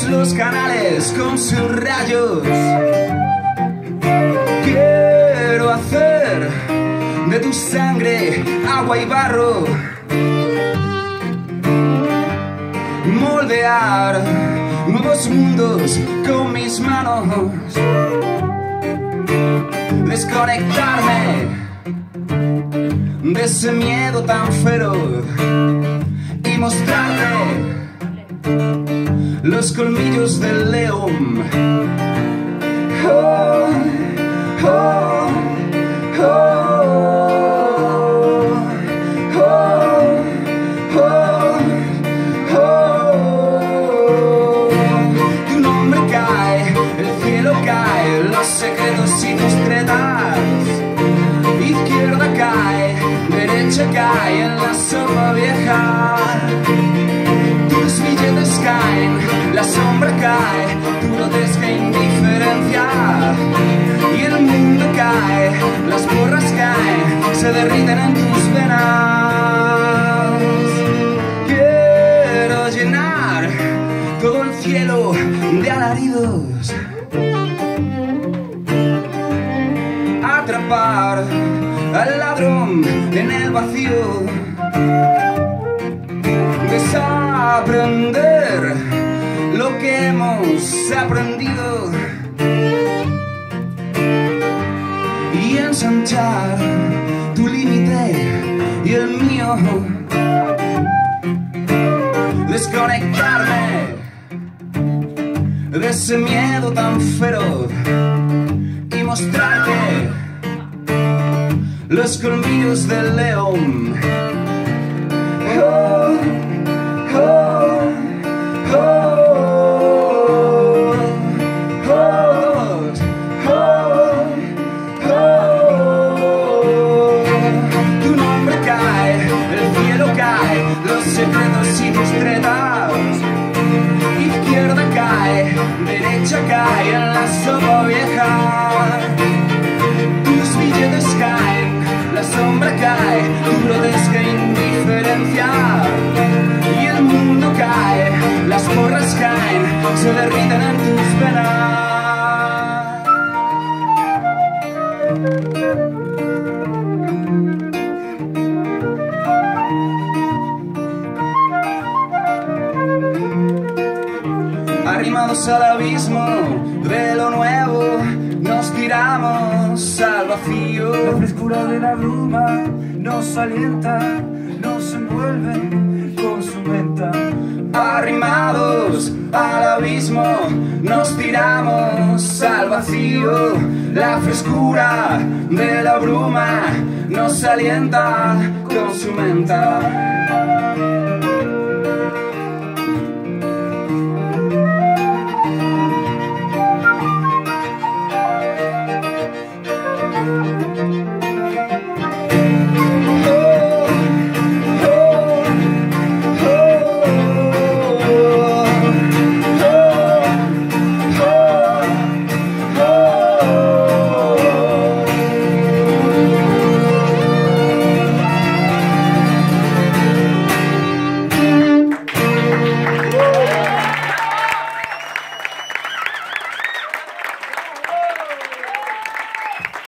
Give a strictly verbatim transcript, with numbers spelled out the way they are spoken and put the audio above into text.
los canales con sus rayos. Quiero hacer de tu sangre agua y barro, moldear nuevos mundos con mis manos, desconectarme de ese miedo tan feroz y mostrarte los colmillos del león. Oh, oh, oh. Los secretos y tus tretas. Izquierda cae, derecha cae en la sopa vieja. Tus billetes caen, la sombra cae, tu grotesca indiferencia. Y el mundo cae, las porras caen, se derriten en tus venas. Quiero llenar todo el cielo de alaridos, atrapar al ladrón en el vacío, desaprender lo que hemos aprendido y ensanchar tu límite y el mío, desconectarme de ese miedo tan feroz y mostrarte los colmillos del león. Oh, oh, oh, oh, oh, oh. Tu nombre cae, el cielo cae, los secretos y tus tretas. Izquierda cae, derecha cae en la sopa vieja. Tus billetes caen, la sombra cae, tu grotesca indiferencia. Y el mundo cae, las porras caen, se derriten en tus venas. Arrimados al abismo de lo nuevo, nos tiramos al vacío. La frescura de la bruma nos alienta, nos envuelve con su venta. Arrimados al abismo, nos tiramos al vacío. La frescura de la bruma nos alienta con su menta.